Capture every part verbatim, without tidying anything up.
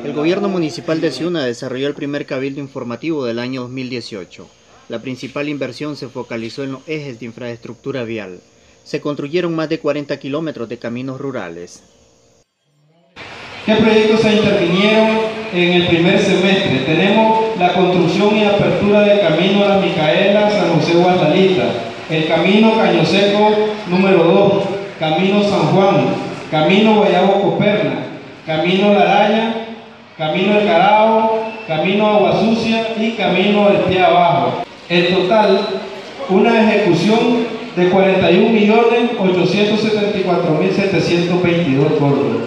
El gobierno municipal de Ciuna desarrolló el primer cabildo informativo del año dos mil dieciocho. La principal inversión se focalizó en los ejes de infraestructura vial. Se construyeron más de cuarenta kilómetros de caminos rurales. ¿Qué proyectos se intervinieron en el primer semestre? Tenemos la construcción y apertura del camino La Micaela, San José Guadalita, el camino Caño Seco número dos, camino San Juan, camino Guayabo Coperna, camino La Araña, camino El Carao, camino Agua Sucia y camino El Pie Abajo. En total, una ejecución de cuarenta y un millones ochocientos setenta y cuatro mil setecientos veintidós córdobas.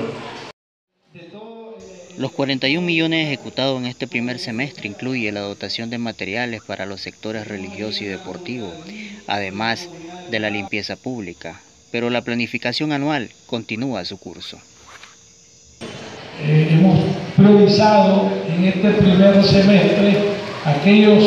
Los cuarenta y un millones ejecutados en este primer semestre incluye la dotación de materiales para los sectores religioso y deportivo, además de la limpieza pública, pero la planificación anual continúa su curso. Eh, hemos priorizado en este primer semestre aquellos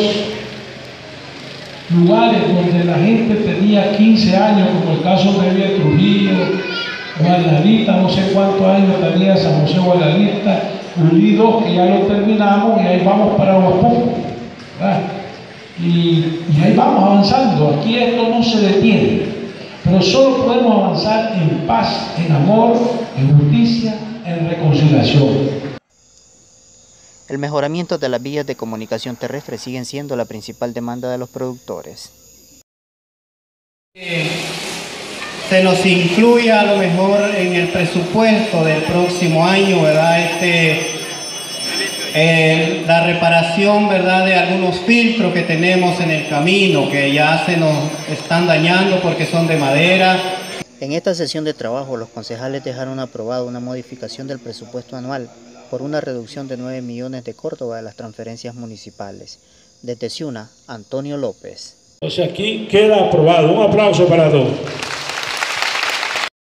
lugares donde la gente tenía quince años, como el caso de Trujillo, Guadalita, no sé cuántos años tenía San José Guadalita, Ulí dos, que ya lo terminamos, y ahí vamos para Huapuco, y, y ahí vamos avanzando. Aquí esto no se detiene, pero solo podemos avanzar en paz, en amor, en justicia, en reconciliación. El mejoramiento de las vías de comunicación terrestre siguen siendo la principal demanda de los productores. Se nos incluye a lo mejor en el presupuesto del próximo año, ¿verdad? Este, eh, la reparación, ¿verdad?, de algunos filtros que tenemos en el camino, que ya se nos están dañando porque son de madera. En esta sesión de trabajo, los concejales dejaron aprobado una modificación del presupuesto anual por una reducción de nueve millones de Córdoba de las transferencias municipales. Desde Ciuna, Antonio López. O sea, aquí queda aprobado. Un aplauso para todos.